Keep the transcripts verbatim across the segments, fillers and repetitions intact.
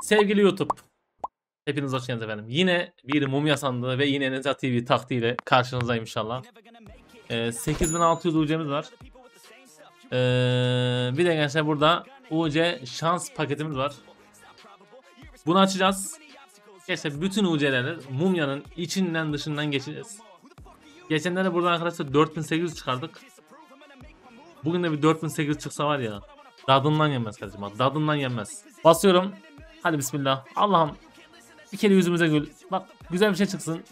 Sevgili YouTube, hepiniz hoş geldiniz efendim. Yine bir mumya sandığı ve yine Neza T V taktiğiyle karşınızdayım inşallah. Ee, sekiz bin altı yüz U C'miz var. Ee, bir de gençler burada U C şans paketimiz var. Bunu açacağız. Gençler bütün U C'leri mumyanın içinden dışından geçeceğiz. Geçenlerde burada arkadaşlar dört bin sekiz yüz çıkardık. Bugün de bir dört bin sekiz yüz çıksa var ya, dadından yenmez kardeşim, dadından yenmez. Basıyorum. Hadi bismillah. Allah'ım bir kere yüzümüze gül. Bak güzel bir şey çıksın.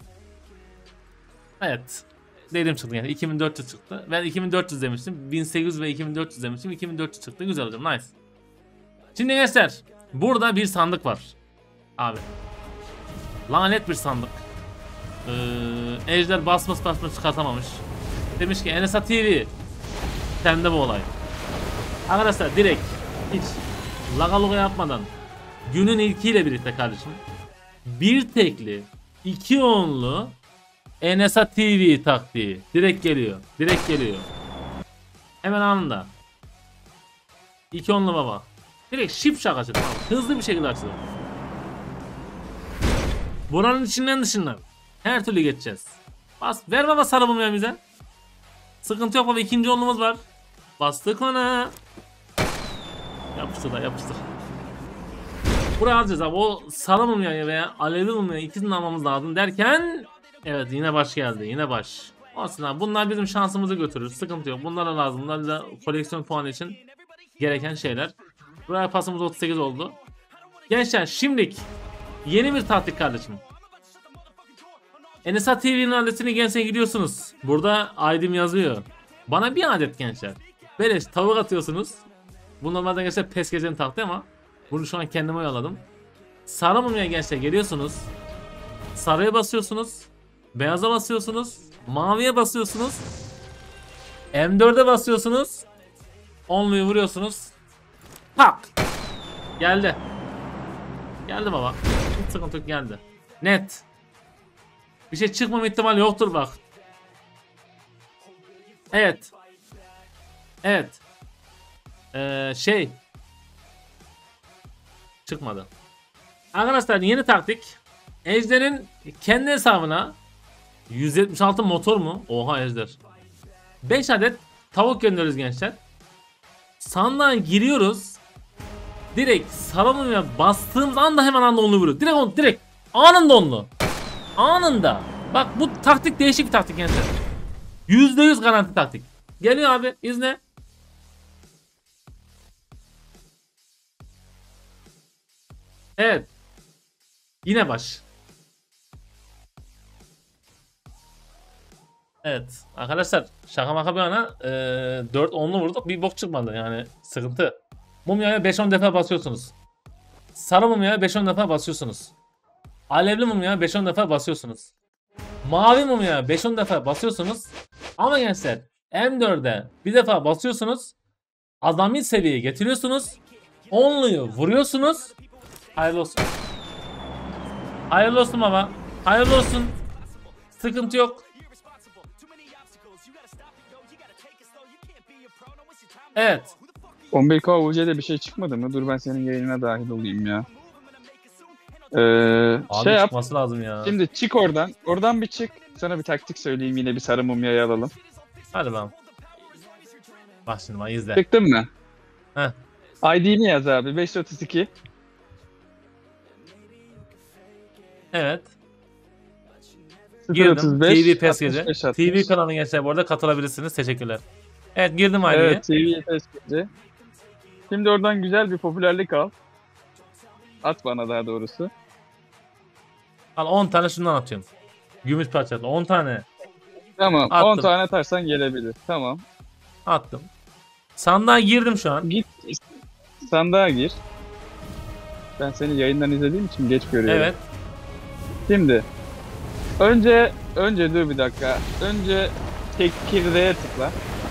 Evet. Dediğim çıktı yani. iki bin dört yüz çıktı. Ben iki bin dört yüz demiştim. bin sekiz yüz ve iki bin dört yüz demiştim. iki bin dört yüz çıktı. Güzel hocam. Nice. Şimdi gençler. Burada bir sandık var. Abi. Lanet bir sandık. Ee, Ejder basmış basmış çıkartamamış. Demiş ki Enesa T V. Sende bu olay. Arkadaşlar direkt hiç lagaluga yapmadan günün ilkiyle birlikte kardeşim bir tekli iki onlu Enesa T V taktiği direkt geliyor. Direkt geliyor. Hemen anında. iki onlu baba. Direkt şipşak açıldı. Tamam. Hızlı bir şekilde açıldı. Buranın içinden dışından her türlü geçeceğiz. Bas ver baba sarı ya bize. Sıkıntı yok baba, ikinci onlumuz var. Bastık ona. Yapıştır da yapıştır. Buraya alacağız abi. O sarı mumyayı veya alevli mumyayı ikisini almamız lazım derken evet yine baş geldi. Yine baş. Olsun abi. Bunlar bizim şansımızı götürür. Sıkıntı yok. Bunlara lazım. Bunlar da koleksiyon puanı için gereken şeyler. Buraya pasımız otuz sekiz oldu. Gençler şimdilik yeni bir taktik kardeşim. Enesa T V'nin adresini gelsene gidiyorsunuz. Burada I D'm yazıyor. Bana bir adet gençler. Beleş tavuk atıyorsunuz. Bu normalde gençler pes gecenin taktiği ama bunu şu an kendime uyarladım. Sarı mumya gençler geliyorsunuz. Sarıya basıyorsunuz. Beyaza basıyorsunuz. Maviye basıyorsunuz. M dört'e basıyorsunuz. Onluyu vuruyorsunuz. Tak. Geldi. Geldi baba. Hiç sıkıntı yok, geldi. Net. Bir şey çıkmama ihtimali yoktur bak. Evet. Evet. Ee, şey. Çıkmadı. Arkadaşlar yeni taktik. Ejder'in kendi hesabına yüz yetmiş altı motor mu? Oha Ejder. beş adet tavuk gönderiyoruz gençler. Sandığa giriyoruz. Direkt sarılmaya bastığımız anda hemen anda onlu vuruyor. Direkt on, direkt anında onlu. Anında. Bak bu taktik değişik bir taktik gençler. yüzde yüz garanti taktik. Geliyor abi, izle. Evet. Yine baş. Evet. Arkadaşlar şaka maka bir yana e, dört onlu vurduk. Bir bok çıkmadı yani, sıkıntı. Mumyaya beş on defa basıyorsunuz. Sarı mumyaya beş on defa basıyorsunuz. Alevli mumyaya beş on defa basıyorsunuz. Mavi mumyaya beş on defa basıyorsunuz. Ama gençler M dört'e bir defa basıyorsunuz. Azami seviyeye getiriyorsunuz. Onluyu vuruyorsunuz. Hayırlı olsun. Hayırlı olsun baba. Hayırlı olsun. Sıkıntı yok. Evet. on bir K U C'de bir şey çıkmadı mı? Dur ben senin yayınına dahil olayım ya. Ee, Abi şey yap. çıkması lazım ya. Şimdi çık oradan. Oradan bir çık. Sana bir taktik söyleyeyim, yine bir sarı mumyayı alalım. Hadi bakalım. Bak şimdi bak izle. Çıktın mı? Heh. I D'ni yaz abi. beş otuz iki. Evet. Girdim. T V Pes Gece. altmış beş, T V kanalına gençler bu arada katılabilirsiniz. Teşekkürler. Evet girdim I D'ye. Evet, T V Pes Gece. Şimdi oradan güzel bir popülerlik al. At bana daha doğrusu. Al on tane şundan atıyorum. Gümüş parçalı on tane Tamam. Attım. on tane atarsan gelebilir. Tamam. attım. Sandığa girdim şu an. Git sandığa gir. Ben seni yayından izlediğim için geç görüyorum. Evet. Şimdi önce önce dur bir dakika. Önce çekirdeğe tıkla.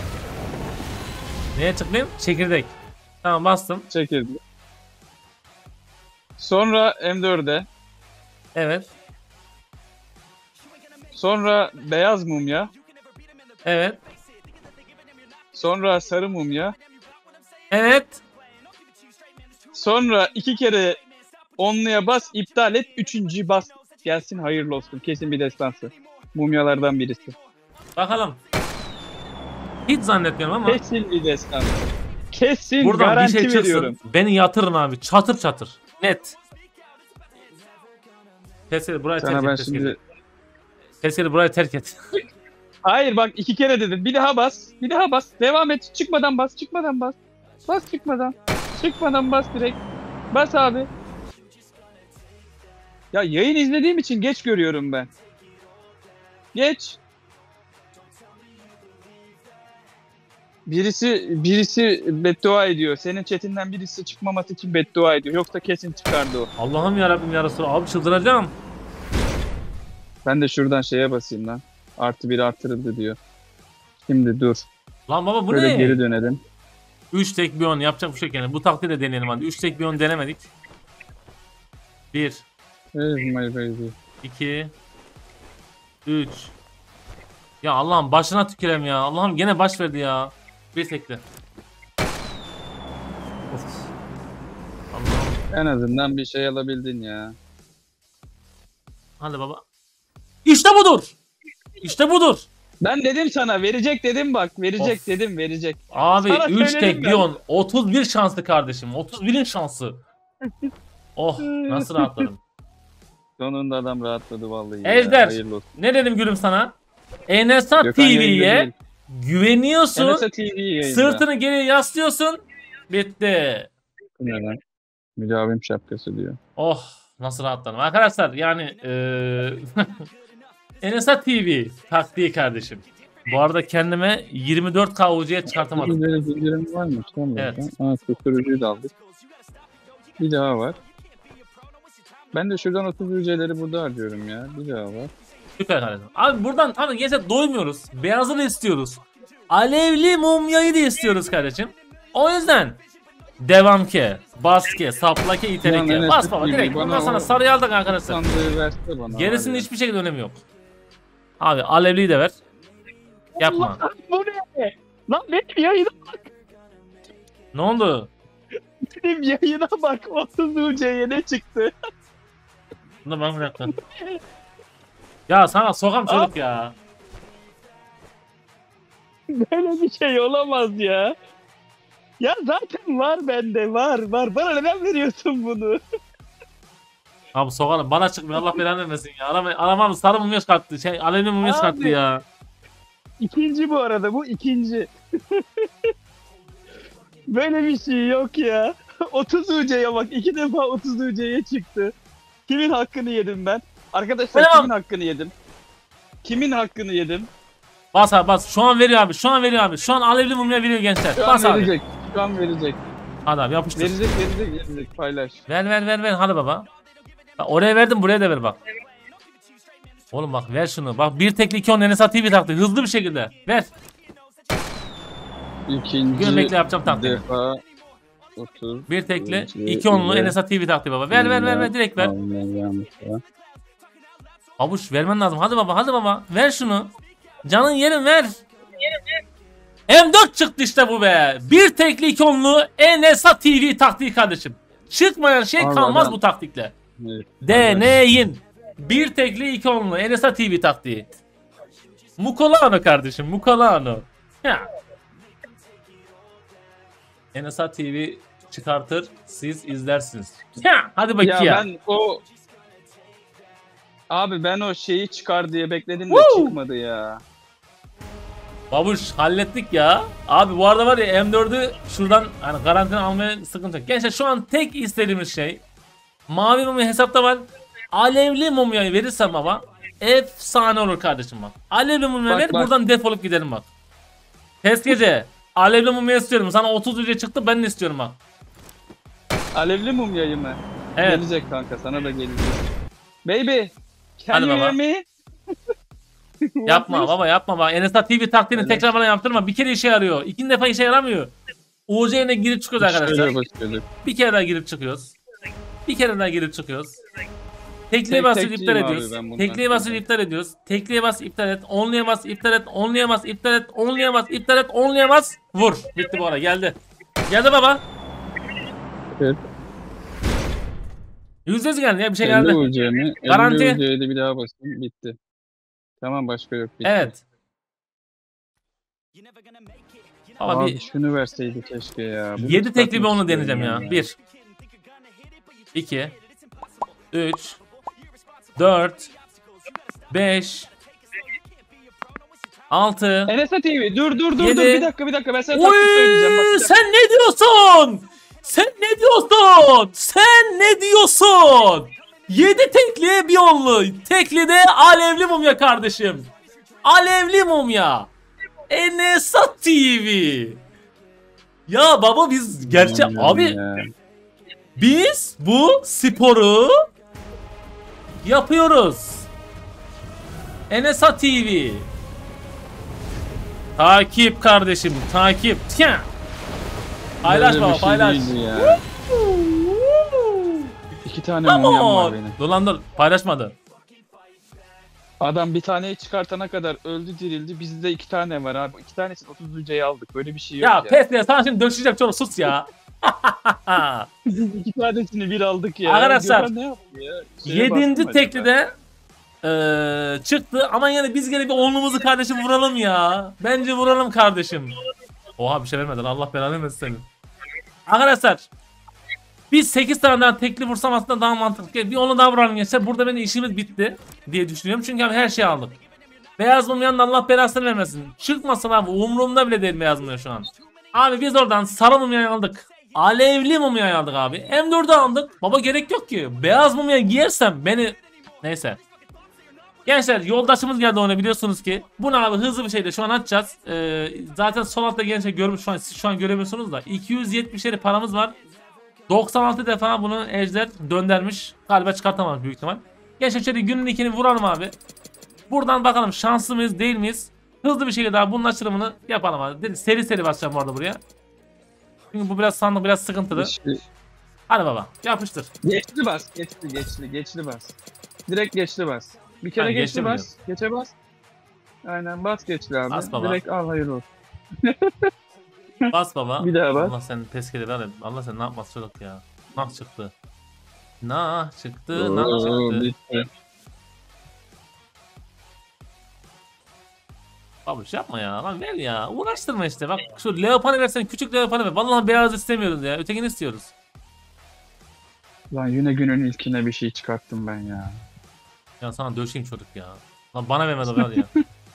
Neye tıklayayım? Çekirdek. Tamam bastım. Çekirdek. Sonra M dört'e. Evet. Sonra beyaz mumya. Evet. Sonra sarı mumya. Evet. Sonra iki kere Onluya bas, iptal et. Üçüncüyü bas. Gelsin hayırlı olsun. Kesin bir destansı. Mumyalardan birisi. Bakalım. Hiç zannetmiyorum ama. Kesin bir destansı. Kesin Buradan bir garanti şey çıksın. veriyorum. Beni yatırın abi. Çatır çatır. Net. Teskeri burayı Sana terk ben et. Teskeri. şimdi... Teskeri burayı terk et. Hayır bak iki kere dedim. Bir daha bas. Bir daha bas. Devam et. Çıkmadan bas. Çıkmadan bas. Bas çıkmadan. Çıkmadan bas direkt. Bas abi. Ya yayın izlediğim için geç görüyorum ben. Geç. Birisi birisi beddua ediyor. Senin chatinden birisi çıkmaması için beddua ediyor. Yoksa kesin çıkardı o. Allah'ım yarabbim ya Resulallah. Abi çıldıracağım. Ben de şuradan şeye basayım lan. Artı bir artırıldı diyor. Şimdi dur. Lan baba bu Böyle ne? geri dönelim. üç tek bir on yapacak bir şey yok yani. Bu taktiği de deneyelim hadi. üç tek bir on denemedik. bir, Where's my baby? iki, üç. Ya Allah'ım başına tükürem ya. Allah'ım gene baş verdi ya. Bir tekli. Of. Allah'ım. En azından bir şey alabildin ya. Hadi baba. İşte budur. İşte budur. Ben dedim sana verecek dedim bak. Verecek Of. dedim verecek. Abi Sana üç söyledim tek ben. bir on. otuz bir şanslı kardeşim. otuz birin şansı. Oh nasıl rahatladım. Sonunda adam rahatladı vallahi. Ejder. Ya. Hayırlı olsun. Ne dedim gülüm sana? Enesat Gökhan yayında T V'ye değil. güveniyorsun. N S A T V yayında. Sırtını geriye yaslıyorsun. Bitti. Bu ne lan? Müdavim şapkası diyor. Oh nasıl rahatladım. Arkadaşlar yani eee Enesat T V taktiği kardeşim. Bu arada kendime yirmi dört K U C'ye çıkartamadım. Böyle indirim varmış lan burada. Evet. Aa susturucuyu da aldık. Bir daha var. Ben de şuradan otuz U C'leri burada harcıyorum ya. Bir daha var. Süper kardeşim. Abi buradan tabii gençler doymuyoruz. Beyazını istiyoruz. Alevli mumyayı da istiyoruz kardeşim. O yüzden devam ki, bas ki, sapla ki, itele Yani ki. Enes Bas baba gibi direkt. bana Bundan sonra o sarıyı aldık arkadaşlar. Sandığı verse bana. Gerisinin var ya. hiçbir şekilde önemi yok. Abi alevliyi de ver. Yapma. Bu ne? Lan benim yayına bak. Ne oldu? Benim yayına bak. otuz U C'ye ne çıktı? Bunu da ben bıraktım. Ya sana sokam çocuk ya. Böyle bir şey olamaz ya. Ya zaten var bende var var. Bana neden veriyorsun bunu? Abi sokalım. Bana çıkmıyor. Allah belanı vermesin ya. Arama, aramam sarı mumya çıkarttı. Şey alevli mumya Abi. çıkarttı ya. İkinci bu arada bu ikinci. Böyle bir şey yok ya. otuz U C'ye bak. iki defa otuz U C'ye çıktı. Kimin hakkını yedim ben? Arkadaşlar Tamam. kimin hakkını yedim? Kimin hakkını yedim? Bas abi bas. Şu an veriyor abi. Şu an veriyor abi. Şu an alevli mumya veriyor gençler. Şu Bas an abi. verecek. Şu an verecek. Hadi abi yapıştır. Verecek verecek verecek paylaş. Ver ver ver ver. Hadi baba. Bak, oraya verdim buraya da ver bak. Oğlum bak ver şunu. Bak bir tekli iki on Enesat T V taktı. Hızlı bir şekilde. Ver. İkinci Gün bekle yapacağım taktiğini. defa otuz. Bir tekli iki, iki onlu iki, Enesat T V taktı baba. Ver ver ver ver direkt ver. Aynen, yanlış ya. Abuş vermen lazım. Hadi baba hadi baba. Ver şunu. Canın yerin ver. M dört çıktı işte bu be. Bir tekli iki onlu Enesat T V taktiği kardeşim. Çıkmayan şey Allah kalmaz Allah. bu taktikle. Evet. Deneyin. Bir tekli iki onlu Enesat T V taktiği. Mukolano kardeşim Mukolano. Ya. Enesat T V çıkartır siz izlersiniz. Ya hadi bak ya. Ya ben o Abi ben o şeyi çıkar diye bekledim de Woo! çıkmadı ya. Babuş hallettik ya. Abi bu arada var ya M dördü şuradan hani karantina almaya sıkıntı yok. Gençler şu an tek istediğimiz şey mavi mumya hesapta var. Alevli mumyayı verirsem baba efsane olur kardeşim bak. Alevli mumya Bak, ver bak. buradan defolup gidelim bak. Test gece. Alevli mumya istiyorum. Sana otuz liraya çıktı ben de istiyorum bak. Alevli mumyayı mı? Evet. Gelecek kanka sana da gelecek. Baby. Can Hadi you baba. hear me? Yapma baba yapma bak. Enesat T V taktiğini Evet. tekrar bana yaptırma. Bir kere işe yarıyor. İkinci defa işe yaramıyor. U C'ye girip çıkıyoruz arkadaşlar. Şöyle başlıyorduk. Bir kere daha girip çıkıyoruz. Bir kere daha girip çıkıyoruz. Tekliğe Tek basıp tekçiyim iptal abi ediyoruz. ben bundan Tekliğe basıp sonra. iptal ediyoruz. Tekliğe bas iptal et. Onluya bas iptal et. Onluya bas iptal et. Onluya bas iptal et. Onluya bas. Vur. Bitti bu ara geldi. Geldi baba. Evet. yüzde yüz geldi ya, bir şey elli geldi. U C mi? Garanti. elli U C'ye de bir daha basayım. Bitti. Tamam, başka yok. Bitti. Evet. Baba Abi bir şunu verseydi keşke ya. Bunu yedi tekli bir çıkartmak onu istiyorum deneyeceğim ben ya. bir iki üç dört beş altı N S A T V dur dur dur Yedi. dur bir dakika bir dakika ben sana taktik söyleyeceğim. Bak, bir Oy, dakika. sen ne diyorsun? Sen ne diyorsun? Sen ne diyorsun? yedi tekli bir onlu. Tekli de alevli mumya kardeşim. Alevli mumya. N S A T V. Ya baba biz gerçek Bilmiyorum abi ya. biz bu sporu yapıyoruz. N S A T V. Takip kardeşim, takip. Tya. Paylaş Böyle bir baba, şey paylaş. değildi ya. İki tane Come mumyam var on. benim. Dur lan dur, paylaşmadı. Adam bir taneyi çıkartana kadar öldü dirildi. Bizde iki tane var abi. İki tanesini otuz U C'ye aldık. Böyle bir şey yok Ya, ya. pes ya, sana şimdi döşecek çocuk, sus ya. Biz iki tanesini bir aldık ya. Arkadaşlar, Gökhan ne yaptı ya? Şeye bastım Yedinci acaba? tekli de eee, çıktı ama yani biz gene bir onluğumuzu kardeşim vuralım ya. Bence vuralım kardeşim. Oha, bir şey vermeden Allah belanı vermesin senin. Arkadaşlar, biz sekiz taneden tekli vursam aslında daha mantıklı. Bir onu daha vuralım gençler. Burada benim işimiz bitti diye düşünüyorum. Çünkü abi her şeyi aldık. Beyaz mumyanın Allah belasını vermesin. Çıkmasın abi, umurumda bile değil beyaz mumya şu an. Abi biz oradan sarı mumyayı aldık. Alevli mumyayı aldık abi. M dördü aldık. Baba gerek yok ki. Beyaz mumya giyersem beni... Neyse. Gençler, yoldaşımız geldi ona, biliyorsunuz ki. Bunu abi hızlı bir şekilde şu an açacağız. Ee, zaten sol altta gençler görmüş, şu an siz şu an göremiyorsunuz da. iki yüz yetmiş lira paramız var. doksan altı defa bunu Ejder döndermiş. Galiba çıkartamamış büyük ihtimal. Gençler şöyle günün ikini vuralım abi. Buradan bakalım şanslı mıyız değil miyiz? Hızlı bir şekilde abi bunun açılımını yapalım abi. Seri seri basacağım bu arada buraya. Çünkü bu biraz sandık biraz sıkıntılı. İşte Hadi baba, yapıştır. geçli bas. Geçli geçli geçli bas. Direkt geçli bas. Bir kere Ha, geçli geçli mi bas. Geçe bas. Aynen, bas geçli abi. Bas baba. Direkt al, hayırlı olsun. Bas baba. Bir daha bas. Allah sen peskeli ver. Allah sen ne yapmaz çocuk ya. Nah çıktı. Nah çıktı. Nah Oo, çıktı. bitti. Abi şey yapma ya. Lan ver ya. Uğraştırma işte. Bak şu leoparı versen, küçük leoparı ver. Vallahi beyaz istemiyoruz ya. Ötekini istiyoruz. Lan yine günün ilkine bir şey çıkarttım ben ya. Ya sana döşeyim çocuk ya. Lan bana vermedi o kadar ya.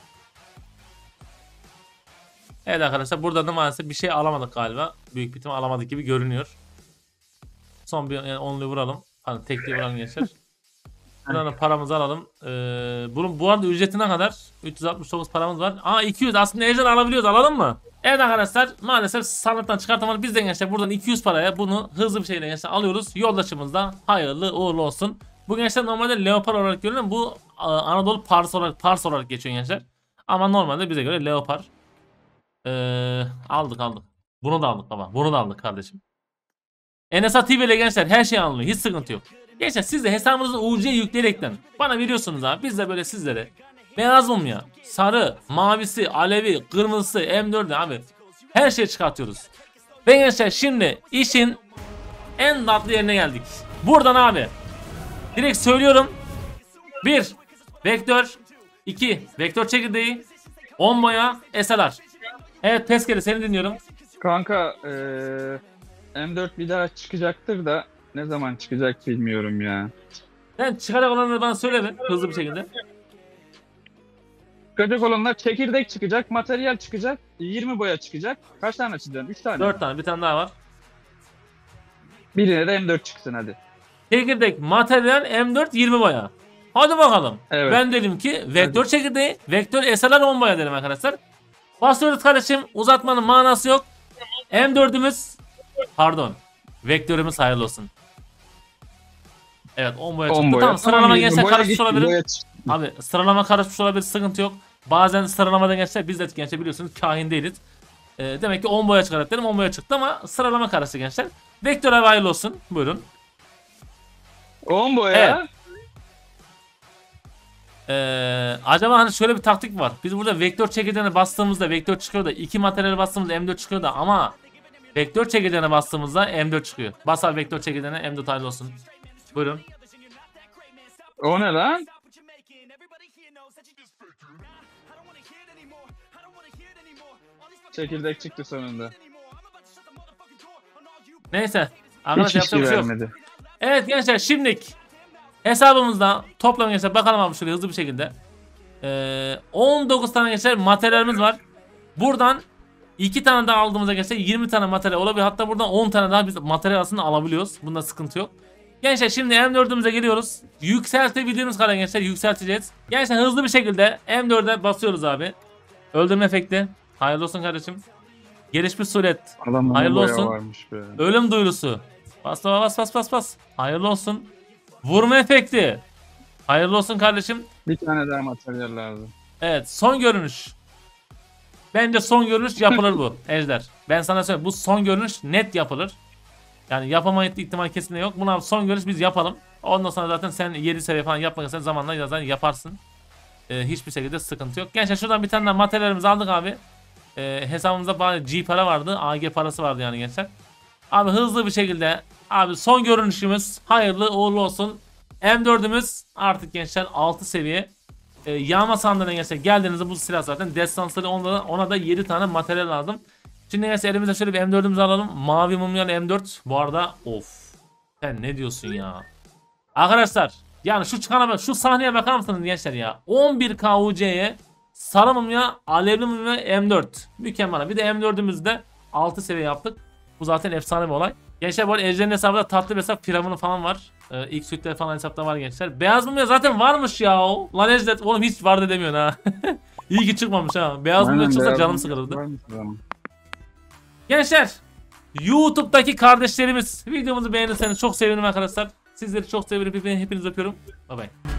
Evet arkadaşlar, burada da maalesef bir şey alamadık galiba. Büyük bir ihtimal alamadık gibi görünüyor. Son bir yani onlu vuralım. Hani tekli vuralım gençler. Buradan da paramızı alalım. Ee, bunun bu arada ücreti ne kadar? üç yüz altmış dokuz paramız var. Aa, iki yüz aslında ejder alabiliyoruz, alalım mı? Evet arkadaşlar, maalesef sandıktan çıkartamadık. Biz de gençler buradan iki yüz paraya bunu hızlı bir şekilde gençler alıyoruz. Yoldaşımızda hayırlı uğurlu olsun. Bu gençler normalde leopar olarak görünüyor ama bu Anadolu Pars olarak, Pars olarak geçiyor gençler. Ama normalde bize göre leopar. Ee, aldık aldık. Bunu da aldık baba. Bunu da aldık kardeşim. N S A T V ile gençler her şey alınıyor. Hiç sıkıntı yok. Gençler siz de hesabınızın U C yükleyerekten bana veriyorsunuz abi. Biz de böyle sizlere beyaz mumya, sarı, mavisi, alevi, kırmızısı, M dördü abi her şeyi çıkartıyoruz. Ve gençler şimdi işin en tatlı yerine geldik. Buradan abi direkt söylüyorum. bir Vektör, iki Vektör çekirdeği, on boya, S L R. Evet Peskeri, seni dinliyorum. Kanka eee M dört bir daha çıkacaktır da ne zaman çıkacak bilmiyorum ya. Sen çıkacak olanları bana söyle mi hızlı bir şekilde. Çıkacak olanlar çekirdek çıkacak, materyal çıkacak, yirmi boya çıkacak. Kaç tane açacaksın? üç tane. dört tane, bir tane daha var. Birine de M dört çıksın hadi. Çekirdek, materyal, M dört, yirmi boya. Hadi bakalım. Evet. Ben dedim ki vektör çekirdeği, vektör S L R on boya dedim arkadaşlar. Basıyoruz kardeşim, uzatmanın manası yok. M dördümüz, pardon, vektörümüz hayırlı olsun. Evet, on boya çıktı. on boya. Tamam, sıralama Tamam, gençler boya karışmış gitti, olabilir. boya çıktı. Abi sıralama karışmış olabilir, sıkıntı yok. Bazen sıralamada gençler, biz de gençler biliyorsunuz kahin değiliz. Ee, demek ki on boya çıkarak dedim, on boya çıktı ama sıralama karıştı gençler. Vektör abi hayırlı olsun, buyurun. on boya. Evet. Ee, acaba hani şöyle bir taktik var. Biz burada vektör çekirdeğine bastığımızda vektör çıkıyor da, iki materyal bastığımızda M dört çıkıyor da, ama vektör çekirdeğine bastığımızda M dört çıkıyor. Bas abi vektör çekirdeğine, M dört hayırlı olsun. Buyurun. O ne lan? Çekirdek çıktı sonunda. Neyse. Hiç Arkadaşlar hiçbir yapacak bir şey yok. vermedi. Evet gençler şimdilik hesabımızda toplam gençler bakalım abi şöyle hızlı bir şekilde. Ee, on dokuz tane gençler materyalimiz var. Buradan iki tane daha aldığımızda gençler yirmi tane materyal olabilir. Hatta buradan on tane daha biz materyal aslında alabiliyoruz. Bunda sıkıntı yok. Gençler şimdi M dördümüze geliyoruz. Yükseltebildiğimiz kadar gençler yükselteceğiz. Gençler hızlı bir şekilde M dörde basıyoruz abi. Öldürme efekti. Hayırlı olsun kardeşim. Gelişmiş suret. Adamın Hayırlı boya olsun. varmış be. Ölüm duyurusu. Bas bas bas bas bas. Hayırlı olsun. Vurma efekti. Hayırlı olsun kardeşim. Bir tane daha materyal lazım. Evet son görünüş. Bence son görünüş yapılır bu Ejder. Ben sana söyleyeyim bu son görünüş net yapılır. Yani yapama ihtimal kesinlikle yok. Buna son görünüş biz yapalım. Ondan sonra zaten sen yedi seviye falan yapmak istersen zamanla zaten yaparsın. Ee, hiçbir şekilde sıkıntı yok. Gençler şuradan bir tane daha materyalimizi aldık abi. Ee, hesabımızda bari G para vardı. A G parası vardı yani gençler. Abi hızlı bir şekilde abi son görünüşümüz hayırlı uğurlu olsun. M dördümüz artık gençler altı seviye. Ee, yağma sandığına gençler geldiğinizde bu silah zaten destansları ona da, ona da yedi tane materyal lazım. Şimdi gençler elimizde şöyle bir M dördümüzü alalım. Mavi mumyalı M dört. Bu arada of. Sen ne diyorsun ya? Arkadaşlar yani şu çıkana şu sahneye bakar mısınız gençler ya? on bir K U C'ye sarı mumya, alevli mumya M dört. Mükemmel. Bir de M dördümüzde altı seviye yaptık. Bu zaten efsane bir olay. Gençler bu arada Ejder'in hesabında tatlı bir hesap Firavun'u falan var. Ee, ilk suitler falan hesapta var gençler. Beyaz mumya zaten varmış ya. Lan Ejder oğlum hiç var da demiyorsun ha. İyi ki çıkmamış ha. Beyaz mumya çıksa canım sıkılırdı. Gençler YouTube'daki kardeşlerimiz videomuzu beğenirseniz çok sevinirim arkadaşlar. Sizleri çok seviyorum. Hepinizi öpüyorum. Bye bye.